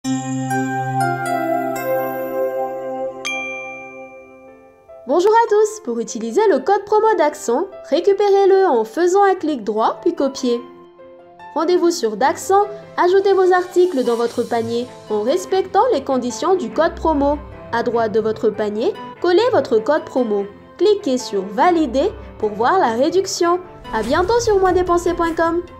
Bonjour à tous, pour utiliser le code promo d'Accent, récupérez-le en faisant un clic droit puis copier. Rendez-vous sur Daxent, ajoutez vos articles dans votre panier en respectant les conditions du code promo. À droite de votre panier, collez votre code promo. Cliquez sur Valider pour voir la réduction. À bientôt sur moindépenser.com.